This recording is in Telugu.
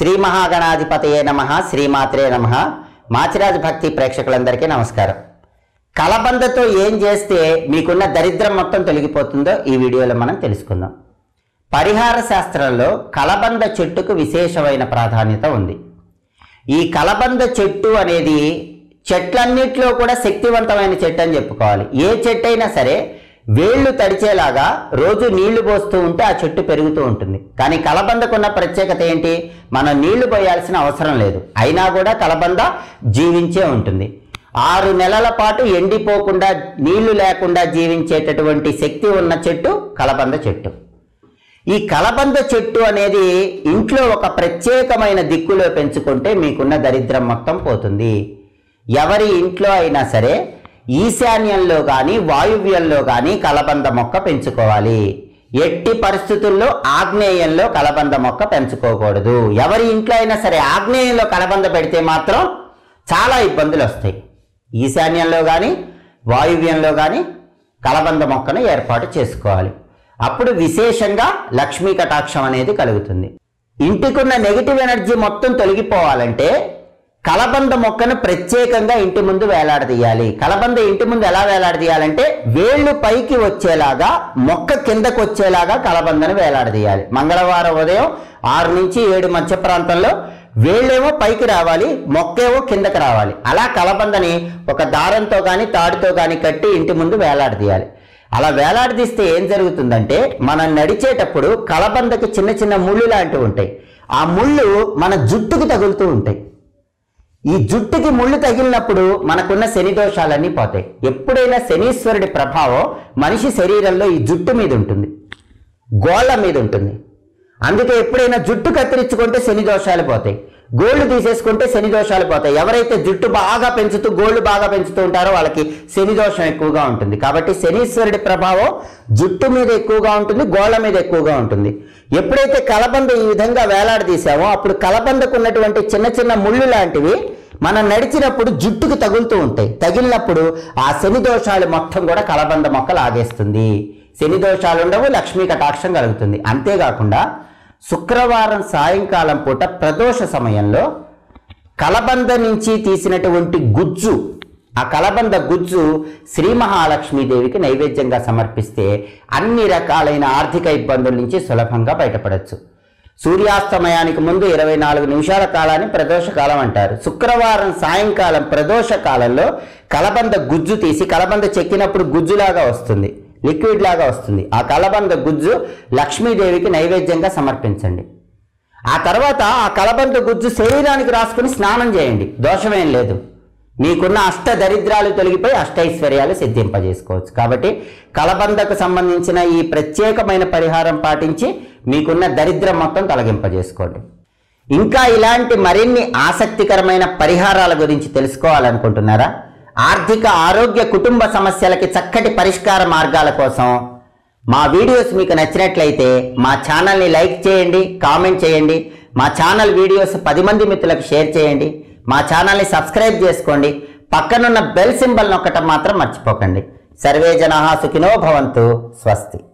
శ్రీ మహాగణాధిపతయే నమః శ్రీమాత్రే నమః మాచిరాజు భక్తి ప్రేక్షకులందరికీ నమస్కారం. కలబందతో ఏం చేస్తే మీకున్న దరిద్రం మొత్తం తొలగిపోతుందో ఈ వీడియోలో మనం తెలుసుకుందాం. పరిహార శాస్త్రంలో కలబంద చెట్టుకు విశేషమైన ప్రాధాన్యత ఉంది. ఈ కలబంద చెట్టు అనేది చెట్లన్నిటిలో కూడా శక్తివంతమైన చెట్టు అని చెప్పుకోవాలి. ఏ చెట్టు అయినా సరే వేళ్ళు తడిచేలాగా రోజు నీళ్లు పోస్తూ ఉంటే ఆ చెట్టు పెరుగుతూ ఉంటుంది. కానీ కలబందకున్న ప్రత్యేకత ఏంటి? మనం నీళ్లు పోయాల్సిన అవసరం లేదు, అయినా కూడా కలబంద జీవించే ఉంటుంది. 6 నెలల పాటు ఎండిపోకుండా నీళ్లు లేకుండా జీవించేటటువంటి శక్తి ఉన్న చెట్టు కలబంద చెట్టు. ఈ కలబంద చెట్టు అనేది ఇంట్లో ఒక ప్రత్యేకమైన దిక్కులో పెంచుకుంటే మీకున్న దరిద్రం మొత్తం పోతుంది. ఎవరి ఇంట్లో అయినా సరే ఈశాన్యంలో కానీ వాయువ్యంలో కానీ కలబంద మొక్క పెంచుకోవాలి. ఎట్టి పరిస్థితుల్లో ఆగ్నేయంలో కలబంద మొక్క పెంచుకోకూడదు. ఎవరి ఇంట్లో అయినా సరే ఆగ్నేయంలో కలబంద పెడితే మాత్రం చాలా ఇబ్బందులు వస్తాయి. ఈశాన్యంలో కానీ వాయువ్యంలో కానీ కలబంద మొక్కను ఏర్పాటు చేసుకోవాలి. అప్పుడు విశేషంగా లక్ష్మీ కటాక్షం అనేది కలుగుతుంది. ఇంటికున్న నెగిటివ్ ఎనర్జీ మొత్తం తొలగిపోవాలంటే కలబంద మొక్కను ప్రత్యేకంగా ఇంటి ముందు వేలాడదీయాలి. కలబంద ఇంటి ముందు ఎలా వేలాడదీయాలంటే వేళ్ళు పైకి వచ్చేలాగా మొక్క కిందకు వచ్చేలాగా కలబందను వేలాడదీయాలి. మంగళవారం ఉదయం 6 నుంచి 7 మధ్య ప్రాంతంలో వేళ్ళేమో పైకి రావాలి, మొక్కేమో కిందకి రావాలి. అలా కలబందని ఒక దారంతో కానీ తాడుతో కానీ కట్టి ఇంటి ముందు వేలాడదీయాలి. అలా వేలాడదీస్తే ఏం జరుగుతుందంటే మనం నడిచేటప్పుడు కలబందకి చిన్న చిన్న ముళ్ళు లాంటివి ఉంటాయి. ఆ ముళ్ళు మన జుట్టుకు తగులుతూ ఉంటాయి. ఈ జుట్టుకి ముళ్ళు తగిలినప్పుడు మనకున్న శని దోషాలన్నీ పోతాయి. ఎప్పుడైనా శనీశ్వరుడి ప్రభావం మనిషి శరీరంలో ఈ జుట్టు మీద ఉంటుంది, గోళ్ళ మీద ఉంటుంది. అందుకే ఎప్పుడైనా జుట్టు కత్తిరించుకుంటే శని దోషాలు పోతాయి, గోళ్ళు తీసేసుకుంటే శని దోషాలు పోతాయి. ఎవరైతే జుట్టు బాగా పెంచుతూ గోళ్ళు బాగా పెంచుతూ ఉంటారో వాళ్ళకి శని దోషం ఎక్కువగా ఉంటుంది. కాబట్టి శనీశ్వరుడి ప్రభావం జుట్టు మీద ఎక్కువగా ఉంటుంది, గోళ్ళ మీద ఎక్కువగా ఉంటుంది. ఎప్పుడైతే కలబంద ఈ విధంగా వేలాడదీసామో అప్పుడు కలబందకు ఉన్నటువంటి చిన్న చిన్న ముళ్ళు లాంటివి మనం నడిచినప్పుడు జుట్టుకు తగులుతూ ఉంటాయి. తగిలినప్పుడు ఆ శని దోషాలు మొత్తం కూడా కలబంద మొక్క లాగేస్తుంది. శని దోషాలు ఉండవు, లక్ష్మీ కటాక్షం కలుగుతుంది. అంతేకాకుండా శుక్రవారం సాయంకాలం పూట ప్రదోష సమయంలో కలబంద నుంచి తీసినటువంటి గుజ్జు, ఆ కలబంద గుజ్జు శ్రీ మహాలక్ష్మీదేవికి నైవేద్యంగా సమర్పిస్తే అన్ని రకాలైన ఆర్థిక ఇబ్బందుల నుంచి సులభంగా బయటపడవచ్చు. సూర్యాస్తమయానికి ముందు 24 నిమిషాల కాలాన్ని ప్రదోష కాలం అంటారు. శుక్రవారం సాయంకాలం ప్రదోష కాలంలో కలబంద గుజ్జు తీసి, కలబంద చెక్కినప్పుడు గుజ్జులాగా వస్తుంది, లిక్విడ్ లాగా వస్తుంది. ఆ కలబంద గుజ్జు లక్ష్మీదేవికి నైవేద్యంగా సమర్పించండి. ఆ తర్వాత ఆ కలబంద గుజ్జు శరీరానికి రాసుకుని స్నానం చేయండి, దోషమేం లేదు. మీకున్న అష్ట దరిద్రాలు తొలగిపోయి అష్టైశ్వర్యాలు సిద్ధింపజేసుకోవచ్చు. కాబట్టి కలబందకు సంబంధించిన ఈ ప్రత్యేకమైన పరిహారం పాటించి మీకున్న దరిద్రం మొత్తం తొలగింపజేసుకోండి. ఇంకా ఇలాంటి మరిన్ని ఆసక్తికరమైన పరిహారాల గురించి తెలుసుకోవాలనుకుంటున్నారా? ఆర్థిక, ఆరోగ్య, కుటుంబ సమస్యలకి చక్కటి పరిష్కార మార్గాల కోసం మా వీడియోస్ మీకు నచ్చినట్లయితే మా ఛానల్ని లైక్ చేయండి, కామెంట్ చేయండి. మా ఛానల్ వీడియోస్ 10 మంది మిత్రులకు షేర్ చేయండి. మా ఛానల్ని సబ్స్క్రైబ్ చేసుకోండి. పక్కనున్న బెల్ సింబల్ నొక్కటం మాత్రం మర్చిపోకండి. సర్వే జనాః సుఖినో భవంతు. స్వస్తి.